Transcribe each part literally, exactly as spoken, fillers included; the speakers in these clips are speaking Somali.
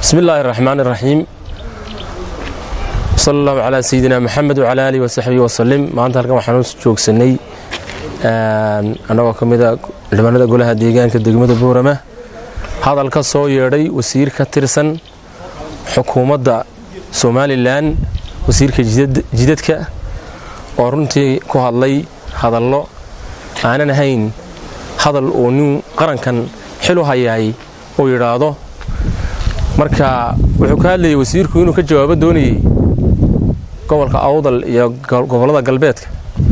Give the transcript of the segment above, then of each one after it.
بسم الله الرحمن الرحيم صلى الله على سيدنا محمد وعلى آله وصحبه وسلم ما أنت هلكم حنوس جوك سني أنا وكمدا لما ندا قولها ديجان كدقمة بورمة هذا القصة يري وسير كترسن حكومة دا سومالي لان وسير كجدد جددك ورنتي كهاللي هذا الله أنا نهين هذا الأونو قرن كان حلو هاي ويراده marka wuxuu ka hadlayay wasiirku inuu ka jawaabo doonayay gobolka Awdal iyo gobolada galbeedka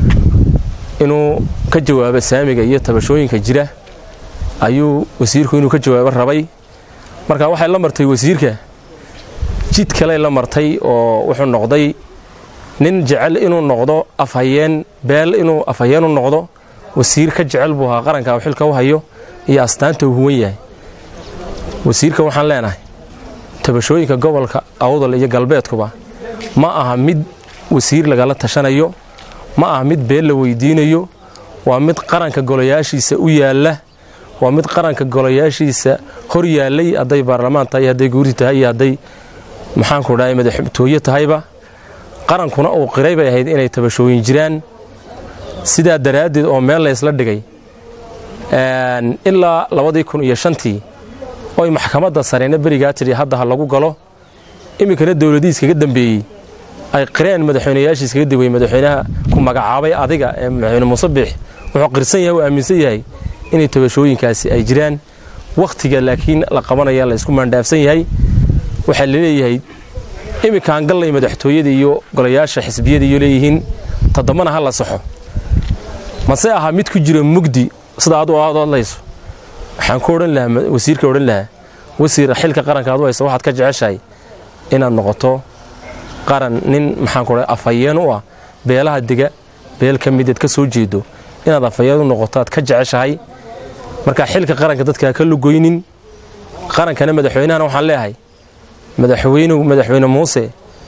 inuu ka jawaabo saamiga iyo tabashooyinka jira ayuu wasiirku inuu ka jawaabo rabay marka waxay la martay wasiirka jid kale la martay oo wuxuu noqday nin jecel inuu noqdo afhayeen beel inuu afhayeen u noqdo wasiir ka jecel buu ha qaranka oo xilka u hayo iyo astaanta uu huwan yahay wasiirka waxaan leenahay tabashooyinka gobolka Awdal iyo galbeedkuba ma aha mid wasiir laga la tashanayo ma aha mid beel la weydiinayo waa mid qaranka golayaashiisa u yaala waa mid qaranka golayaashiisa hor yaalay aday baarlamaanka ay haday guuri tahay haday maxaan ku dhahay madaxtooyo tahayba qarankuna uu qiray bay ahayd inay tabashooyin jiraan sida daraadeed oo meel la isla dhigay een ilaa labada kun iyo shantii oo maxkamadda sareena bariga tiri hadda lagu galo imikana dawladiis kaga dambeeyay ay qireen madaxweynayaashiis kaga dibay madaxweynaha ku magacaabay adiga ee madaxweyne Musabbix wuxuu qirsan yahay oo aaminsan yahay in tabashooyinkaasi ay jiraan waqtiga laakiin la qabanaya la isku maandhaafsan yahay waxa la leeyahay imikaan galay madaxtooyada iyo golayaasha xisbiyada iyo leeyihiin tadamana hal la saxo mase aha mid ku jira mugdi sida aad u aadayso waxaan ku oran lahaa wasiirka oran lahaa wasiir xilka qaranka aad wayso waxaad ka jeceshahay inaad noqoto qaran nin maxaan ku leeyahay afhayeen u ah beelaha diga beel ka mid ka soo jeedo inaad afhayeen u noqoto aad ka jeceshahay marka xilka qaranka dadka ka lugoynin qarankana madaxweynaha waxaan leeyahay madaxweynuhu madaxweyne Muuse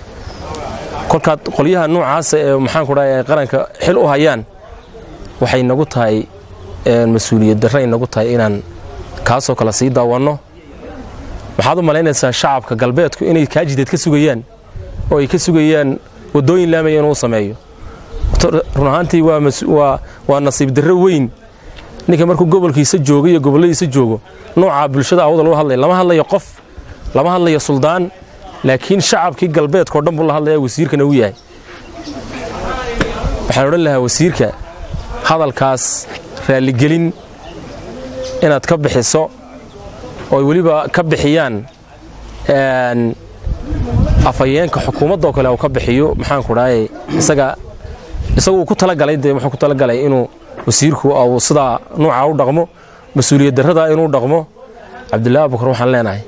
kolka qoliyaha noocaas ee maxaan ku leeyahay qaranka xil u hayaan waxay nagu tahay mas'uuliyad darro inagu tahay inaan kaasoo kala sii daawano waxaad u maleynaysaa shacabka galbeedku inay ka jidad ka sugayaan oo ay ka sugayaan wadooyin laamay inuu sameeyo run ahaantii waa waa waa nasiib darro weyn ninka markuu gobolkiisa joogo iyo goboladiisa joogo nooca bulshada Awdal loo hadlay lama hadlayo qof lama hadlayo suldaan laakiin shacabkii galbeedka oo dhan buu la hadlaya wasiirkana uu yahay waxaan oran lahaa wasiirka hadalkaas raali gelin inaad ka bixiso oo waliba ka bixiyaan een afayeenka xukuumadda oo kale oo ka bixiyo maxaan ku dhahay isaga isagu ku tala galay wuxuu ku tala galay inuu wasiirku oo sida nooca u dhaqmo mas'uuliyad darrada inuu dhaqmo Cabdullaahi Abukar waxaan leenahay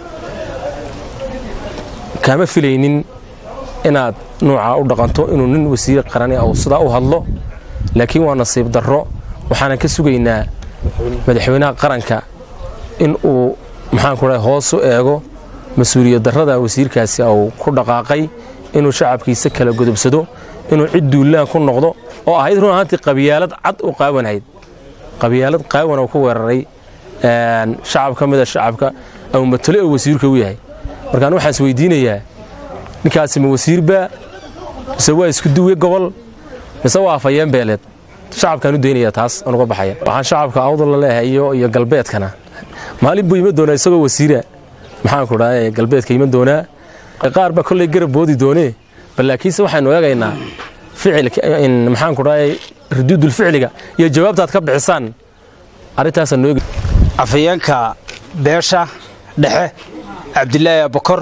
kama filaynin inaad nooca u dhaqanto inuu nin wasiir qaran ah oo sida u hadlo laakiin waa nasiib darro waxaan ka sugaynaa madaxweynaha qaranka in uu maxaan ku raay hoos u eego mas'uuliyad darrada wasiirkaasi oo ku dhaqaaqay inuu shacabkiisa kala godobsado inuu cid duulaan ku noqdo oo ahayd run ahaantii qabiyaalad cad u qaawanayd qabiyaalad qaawan oo ku weeraray een shacabka mid shacabka oo matalo oo wasiirka u yahay markaan waxaan is weydiinayaa ninkaasi ma wasiirba mise waa isku duway gobol mise waa afayeen beeleed shacabkan u deynaya taas anuga baxaya waxaan shacabka Awdal la leeyahay iyo galbeedkana maalin buu ima doonaa isagoo wasiira maxaan ku dhahay galbeedka ima doonaa qaar ba kulay garab boodi doonee balaakiinse waxaan ogaagaynaa ficilka in maxaan ku dhahay ردود ficiliga iyo jawaabtaad ka bixisaan arintaas noo afayeenka beesha dhexe Cabdullaahi Abukar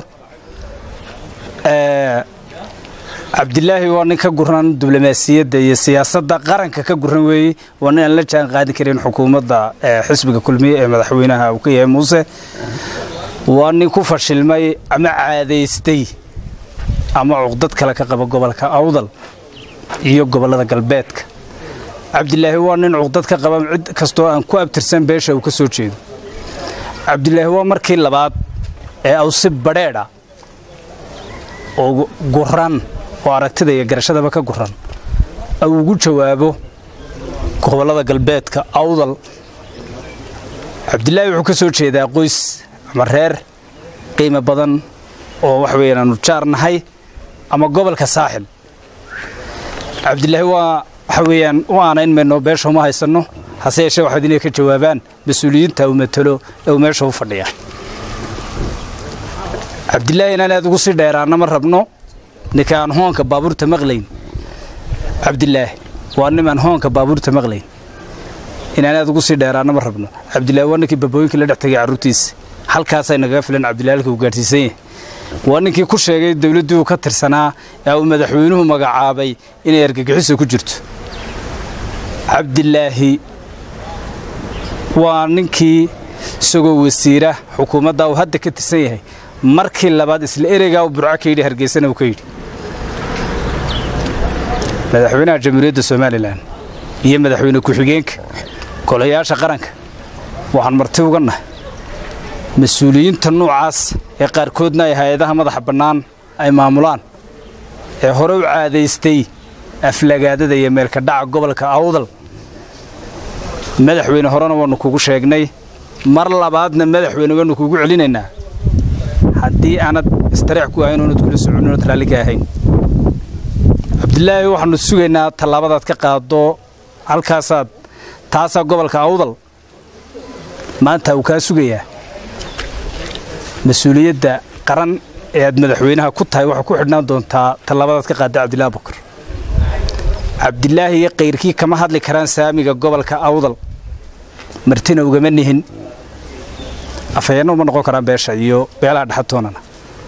ee Cabdullaahi waa nin ka guran diblomaasiyadda iyo siyaasadda qaranka ka guran weey waa nin la jaan qaadi karin xukuumadda xisbiga kulmiye ee madaxweynaha uu ka yahay Muuse waa nin ku fashilmay ama caadeystay ama uqdad kale ka qaba gobolka Awdal iyo gobolada galbeedka Cabdullaahi waa nin uqdad ka qaba cid kasto aan ku abtirsan beesha uu ka soo jeedo Cabdullaahi waa markii labaad ee uu si badheedha oo guran oo aragtida iyo garashadaba ka guran oo ugu jawaabo gobolada galbeedka Awdal Cabdullaahi wuxuu ka soo jeedaa qoys ama reer qiimo badan oo wax weeyaan aanu jaarnahay ama gobolka saaxil cabdilaahi waa waxa weeyaan waana in meeno beesho ma haysano hase yeeshee waxaad inay ka jawaabaan mas'uuliyiinta uu matalo ee meesha u fadhiya cabdilaahi inaan aad ugu sii dheeraana ma rabno ninkaan hoonka baabuurta maqlayn cabdilaahi waa niman hoonka baabuurta maqlayn inaan aad ugu sii dheeraana ma rabno cabdilaahi waa ninkii babooyinka la dhex tagay carruurtiisa halkaas ay naga filan cabdilaahi halka uu gaarsiisan yahay waa ninkii ku sheegay dawladdu ka tirsanaa ee uu madaxweynuhu magacaabay inay argagixiso ku jirto cabdilaahi waa ninkii isagoo wasiira xukuumadda uu hadda ka tirsan yahay markii labaad isla ereyga uu burco ka yidhi hargeysana uu ka yidhi madaxweynaha jamhuuriyadda Soomaaliland iyo madaxweyne ku-xigeenka golayaasha qaranka waxaan marti uga nahay mas'uuliyiinta noocaas ee qaarkoodna ay hay'adaha madaxa bannaan ay maamulaan ee hore u caadaystay aflagaadada iyo meelka dhaca gobolka Awdal madaxweyne horena waanu kugu sheegnay mar labaadna madaxweyne waanu kugu celinaynaa haddii aanad istariix ku ahayn oonad kula soconin raalli ka ahayn cabdilaahi waxaanu sugaynaa tallaabadaad ka qaado halkaasaad taasaa gobolka Awdal maanta uu kaa sugayaa mas'uuliyadda qaran ee aad madaxweynaha ku tahay waxa ku xidhnaan doontaa tallaabadaad ka qaada cabdilaahi bakar cabdilaahi iyo qayrkii kama hadli karaan saamiga gobolka Awdal martina ugama nihin afayeenno ma noqon karaan beesha iyo beelaha dhaxatoonana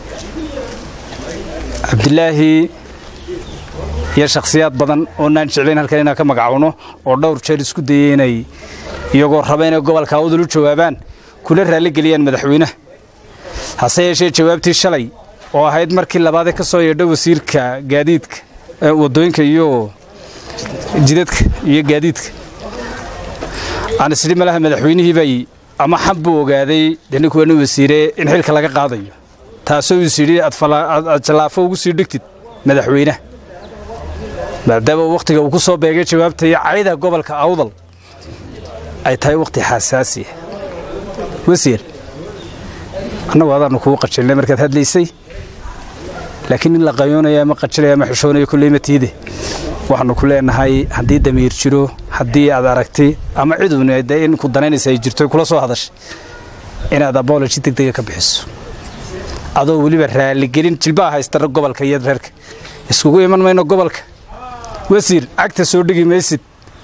cabdilaahi iyo shakhsiyaad badan oo naan jeclayn halkan inaan ka magacawno oo dhowr jeer isku dayay inay iyagoo raba inay gobolka Awdal u jawaabaan kula raali geliyaan madaxweynaha hase yeeshee jawaabtii shalay oo ahayd markii labaad ka soo yeedhay wasiirka gaadiidka wadooyinka iyo jidadka iyo gaadiidka aan isla malaha madaxweynihii bay ama xabbu ogaaday dani kuwa wasiire in xilka laga qaadayo taasoo uu siiri aad jalaafo ugu sii dhigtid madaxweynaha maadaama waqtiga uu ku soo beegay jawaabta iyo cayda gobolka Awdal ay tahay waqti xasaasi ah wasiir annagu aadanu kugu qajilnay markaad hadlaysay laakiin in la qayoonayo ama qajilay ama xishoonayo kullee ma tiide waxaanu ku leenahay haddii damiir jiro haddii aad aragtay ama ciduun in ku danaynaysa ay jirto kula soo hadashay inaad apology degdeg ka bixiso adoo waliba raali gelin jilbaa haysta gobolka iyo reerka iskugu iman mayno gobolka wasiir agta soo dhigi maysid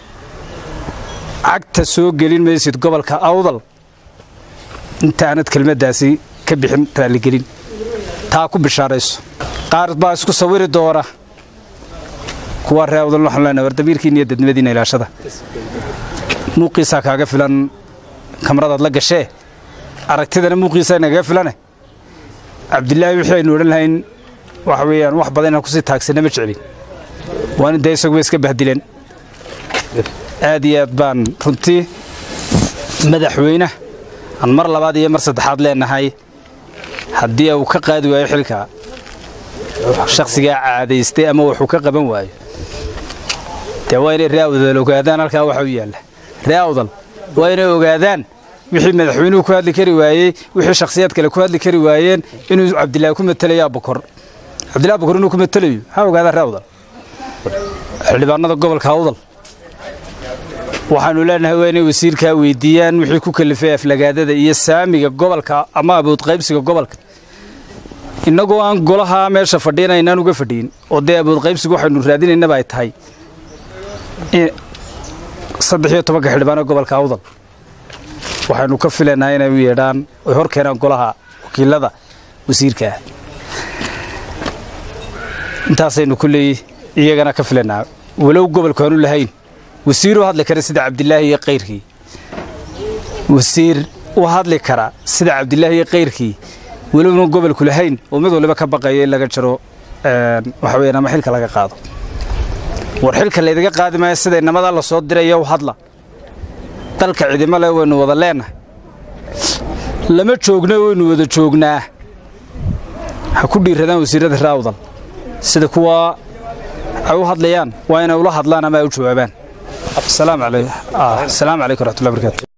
agta soo gelin maysid gobolka Awdal intaanad kelmadaasi ka bixin raali gelin taa ku bishaarayso qaar baa isku sawiri doona kuwa reewdan waxaan leenahay wardabiirkiin iyo dadnimadiina ilaashada muuqiisa kaaga filan kamaradaad la gashay aragtidana muuqiisa inaga filan cabdilaahi wixii aynu oran lahayn wax weeyaan wax badan ku sii taagsanay ma jeclin waan inta isagu iska bahdileen aad iyo aad baan runtii madaxweynaha aan mar labaad iyo mar saddexaad leenahay haddii uu ka qaadi waayo xilka shakhsiga caadaystay ama wuxuu ka qaban waayo tawaayir raawdal ogaadaan halka waxa uu yaala raawdal waa inay ogaadaan wixii madaxweynuhu ku hadli kari waayay wixii shakhsiyaad kale ku hadli kari waayeen inuu cabdilaahi ku matalayo bokor cabdilaahi bokor inuu ku matalayo ha ogaada raawdal xildhibaanada gobolka Awdal waxaanu leenahay waa inay wasiirka weydiiyaan wixii ku kalifay aflagaadada iyo saamiga gobolka ama abuud qaybsiga gobolka inagoo aan golaha meesha fadhiinayna uga fadhiin oo de abuud qaybsigu waxaanu raadinaynaa ay tahay saddex iyo toban xildhibaano gobolka Awdal waxaanu ka filanaa inay u yeedhaan oo hor keenaan golaha wakiilada wasiirka intaasaynu kulay iyagana ka filanaa walow gobolka aanu lahayn wasiir u hadli kara sida cabdilaahi iyo qayrkii wasiir u hadli kara sida cabdilaahi iyo qayrkii walow gobolku lahayn oo mid waliba ka baqayay laga jiro een waxa weeyna ma xilka laga qaado war xilka la idaga qaadi maayo sida inamada la soo diray oo hadla dalka ciidamada leh waynu wada leenahay lama joogno waynu wada joognaa ha ku dhiiradaan wasiirada raawdal sida kuwa ay u hadlayaan waa inay ula hadlaan ama ay u jawaabaan السلام عليكم السلام عليكم ورحمة الله وبركاته